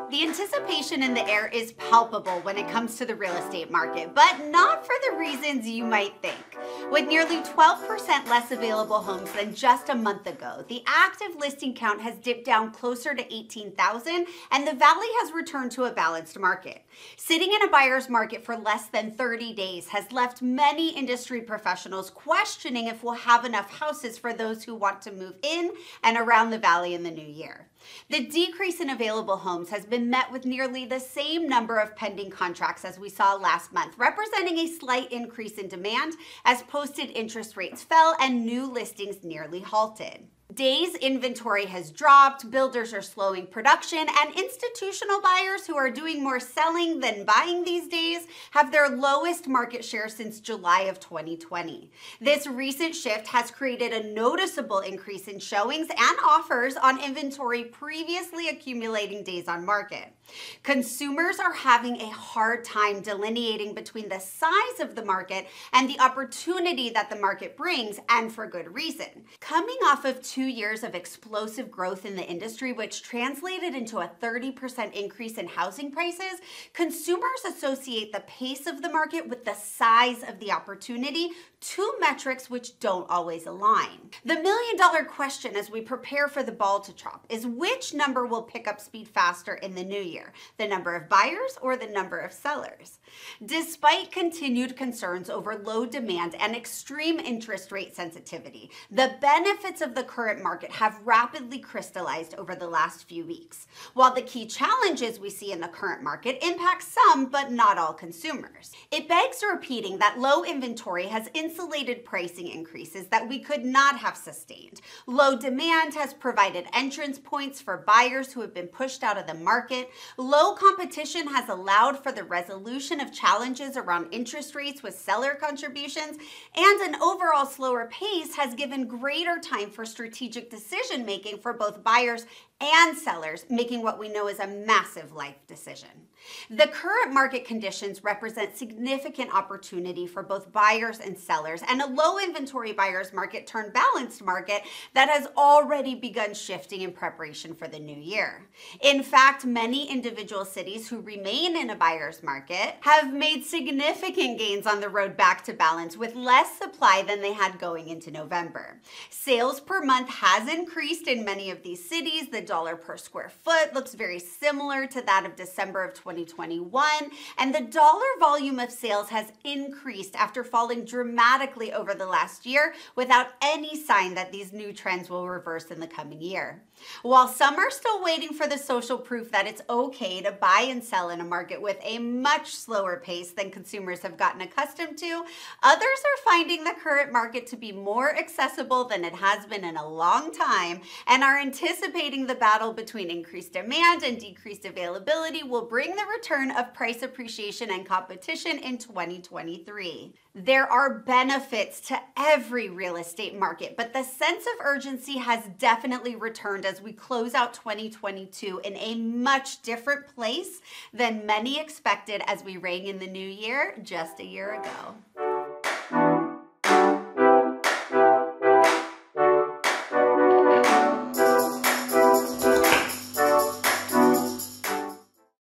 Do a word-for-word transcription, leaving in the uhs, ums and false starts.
The anticipation in the air is palpable when it comes to the real estate market, but not for the reasons you might think. With nearly twelve percent less available homes than just a month ago, the active listing count has dipped down closer to eighteen thousand, and the Valley has returned to a balanced market. Sitting in a buyer's market for less than thirty days has left many industry professionals questioning if we'll have enough houses for those who want to move in and around the Valley in the new year. The decrease in available homes has been met with nearly the same number of pending contracts as we saw last month, representing a slight increase in demand as posted interest rates fell and new listings nearly halted. Days inventory has dropped, builders are slowing production, and institutional buyers who are doing more selling than buying these days have their lowest market share since July of twenty twenty. This recent shift has created a noticeable increase in showings and offers on inventory previously accumulating days on market. Consumers are having a hard time delineating between the size of the market and the opportunity that the market brings, and for good reason. Coming off of two years of explosive growth in the industry, which translated into a thirty percent increase in housing prices, consumers associate the pace of the market with the size of the opportunity, two metrics which don't always align. The million dollar question as we prepare for the ball to drop is which number will pick up speed faster in the new year, the number of buyers or the number of sellers? Despite continued concerns over low demand and extreme interest rate sensitivity, the benefits of the current market have rapidly crystallized over the last few weeks. While the key challenges we see in the current market impact some but not all consumers, it begs repeating that low inventory has insulated pricing increases that we could not have sustained. Low demand has provided entrance points for buyers who have been pushed out of the market. Low competition has allowed for the resolution of challenges around interest rates with seller contributions, and an overall slower pace has given greater time for strategic decision making for both buyers and sellers, making what we know is a massive life decision. The current market conditions represent significant opportunity for both buyers and sellers, and a low inventory buyer's market turned balanced market that has already begun shifting in preparation for the new year. In fact, many individual cities who remain in a buyer's market have made significant gains on the road back to balance with less supply than they had going into November. Sales per month has increased in many of these cities. The dollar per square foot looks very similar to that of December of twenty twenty-one, and the dollar volume of sales has increased after falling dramatically over the last year without any sign that these new trends will reverse in the coming year. While some are still waiting for the social proof that it's okay to buy and sell in a market with a much slower pace than consumers have gotten accustomed to, others are finding the current market to be more accessible than it has been in a long time and are anticipating the battle between increased demand and decreased availability will bring the return of price appreciation and competition in twenty twenty-three. There are benefits to every real estate market, but the sense of urgency has definitely returned as we close out twenty twenty-two in a much different place than many expected as we rang in the new year just a year ago.